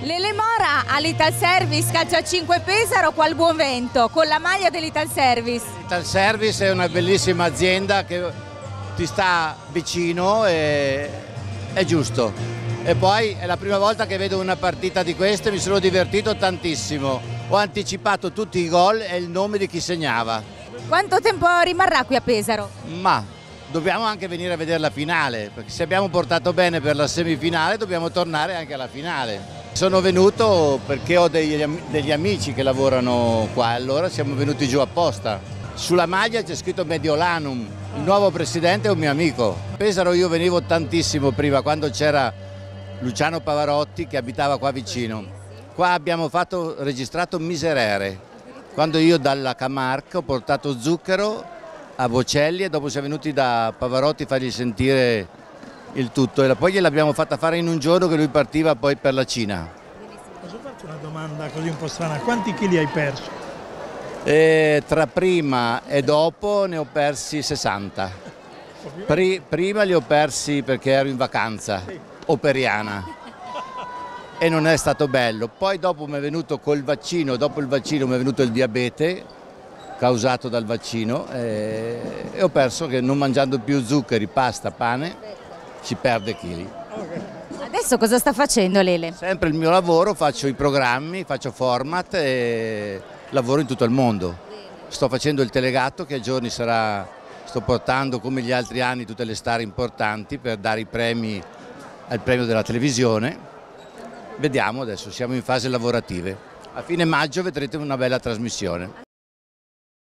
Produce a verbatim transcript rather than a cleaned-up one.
Lele Mora all'Italservice Calcio a cinque Pesaro, qual buon vento, con la maglia dell'Italservice. L'Italservice è una bellissima azienda che ti sta vicino e è giusto. E poi è la prima volta che vedo una partita di queste, mi sono divertito tantissimo. Ho anticipato tutti i gol e il nome di chi segnava. Quanto tempo rimarrà qui a Pesaro? Ma dobbiamo anche venire a vedere la finale, perché se abbiamo portato bene per la semifinale dobbiamo tornare anche alla finale. Sono venuto perché ho degli, degli amici che lavorano qua, allora siamo venuti giù apposta. Sulla maglia c'è scritto Mediolanum, il nuovo presidente è un mio amico. A Pesaro io venivo tantissimo prima, quando c'era Luciano Pavarotti che abitava qua vicino. Qua abbiamo fatto, registrato Miserere, quando io dalla Camarca ho portato Zucchero a Bocelli e dopo siamo venuti da Pavarotti a fargli sentire il tutto e poi gliel'abbiamo fatta fare in un giorno che lui partiva poi per la Cina. Posso farti una domanda così un po' strana? Quanti chili hai perso? E tra prima e dopo ne ho persi sessanta. Pri, prima li ho persi perché ero in vacanza, operiana, e non è stato bello. Poi dopo mi è venuto col vaccino, dopo il vaccino mi è venuto il diabete causato dal vaccino e, e ho perso che non mangiando più zuccheri, pasta, pane si perde chili. Adesso cosa sta facendo Lele? Sempre il mio lavoro, faccio i programmi, faccio format e lavoro in tutto il mondo. Sto facendo il Telegatto che a giorni sarà, sto portando come gli altri anni tutte le star importanti per dare i premi al premio della televisione. Vediamo adesso, siamo in fase lavorative. A fine maggio vedrete una bella trasmissione.